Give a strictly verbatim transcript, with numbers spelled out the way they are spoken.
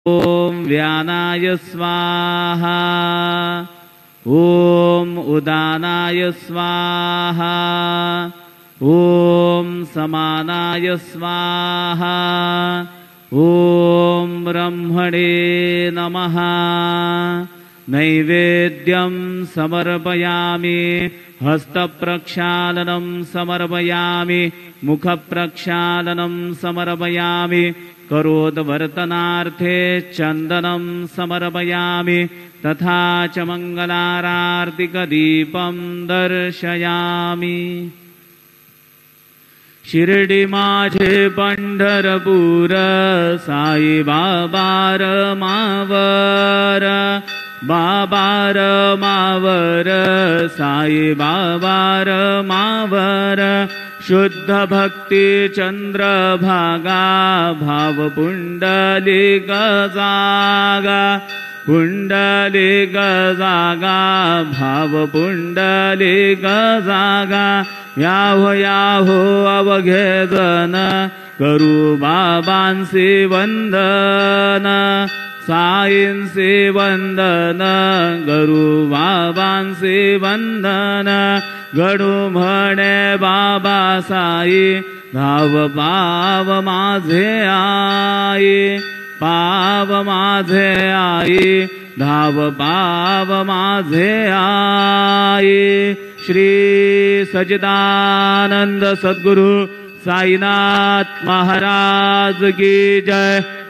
ओम व्यानाय स्वाहा। ओम उदानाय स्वाहा। ओम समानाय स्वाहा। ओम ब्रह्मणे नमः। नैवेद्यं समर्पयामि। हस्तप्रक्षालनं समर्पयामि। मुखप्रक्षालनं समर्पयामि। करोद्वर्तनार्थे चन्दनं समर्पयामि। तथा च मङ्गलारार्तिकदीपं दर्शयामि। शिर्डी माझे पंढरपूर, साई बाबार मावर। बाबार मावर, साई बाबार मावर। शुद्ध भक्ती चंद्रभागा, भाव पुंडलिक जागा। पुंडलिक जागा, भाव पुंडलिक जागा। याहो याहो अवघे जन, करू बाबांसी वंदन। साईंसी वंदन, करू बाबांसी वंदन। घडू म्हणे बाबा साई, धाव पाव माझे आई। पाव माझे आई, धाव पाव माझे आई। श्री सच्चिदानंद सद्गुरु साईनाथ महाराज की जय।